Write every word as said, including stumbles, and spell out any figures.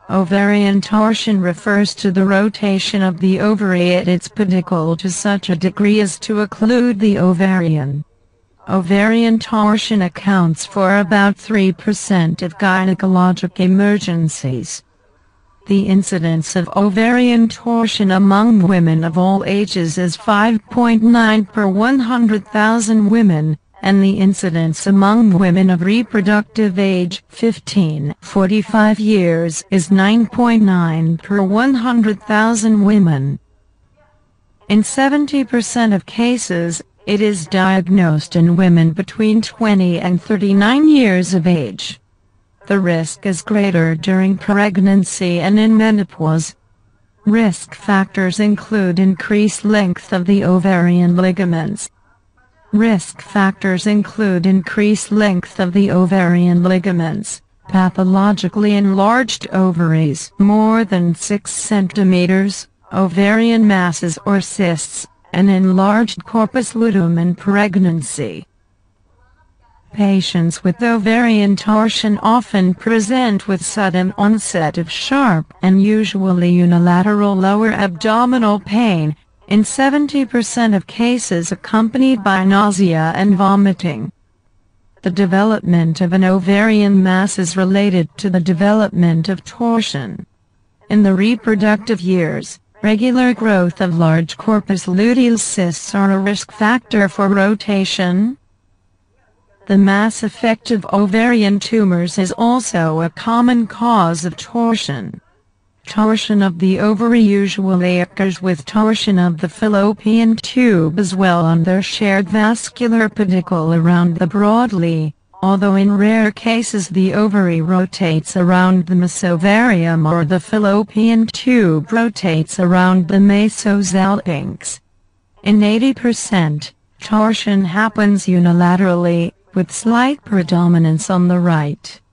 Ovarian torsion refers to the rotation of the ovary at its pedicle to such a degree as to occlude the ovarian. Ovarian torsion accounts for about three percent of gynecologic emergencies. The incidence of ovarian torsion among women of all ages is five point nine per one hundred thousand women, and the incidence among women of reproductive age fifteen to forty-five years is nine point nine per one hundred thousand women. In seventy percent of cases, it is diagnosed in women between twenty and thirty-nine years of age. The risk is greater during pregnancy and in menopause. Risk factors include increased length of the ovarian ligaments. Risk factors include increased length of the ovarian ligaments, pathologically enlarged ovaries more than six centimeters, ovarian masses or cysts, and enlarged corpus luteum in pregnancy. Patients with ovarian torsion often present with sudden onset of sharp and usually unilateral lower abdominal pain, in seventy percent of cases accompanied by nausea and vomiting. The development of an ovarian mass is related to the development of torsion. In the reproductive years, regular growth of large corpus luteal cysts are a risk factor for rotation. The mass effect of ovarian tumors is also a common cause of torsion. Torsion of the ovary usually occurs with torsion of the fallopian tube as well on their shared vascular pedicle around the broadly, although in rare cases the ovary rotates around the mesovarium or the fallopian tube rotates around the mesosalpinx. In eighty percent, torsion happens unilaterally, with slight predominance on the right.